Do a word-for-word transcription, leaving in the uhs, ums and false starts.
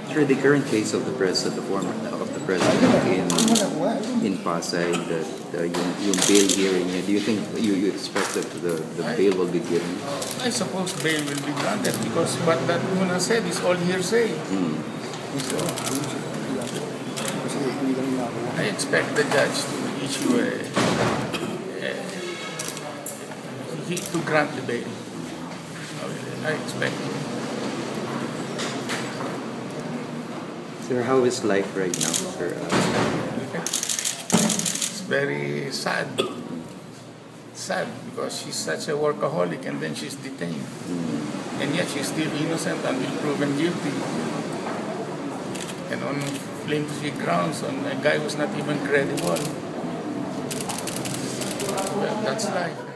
Sir, the current case of the president, the former of the president in in Pasay, the, the yung, yung bail hearing, do you think you, you expect that the, the bail will be given? I suppose bail will be granted because what that Muna said is all hearsay. Mm. So, I expect the judge to issue a, a, a to grant the bail. I expect it. Sir, how is life right now, sir? Uh, It's very sad. Sad because she's such a workaholic and then she's detained. Mm. And yet she's still innocent until proven guilty. And on flimsy grounds, on a guy who's not even credible. Well, that's life.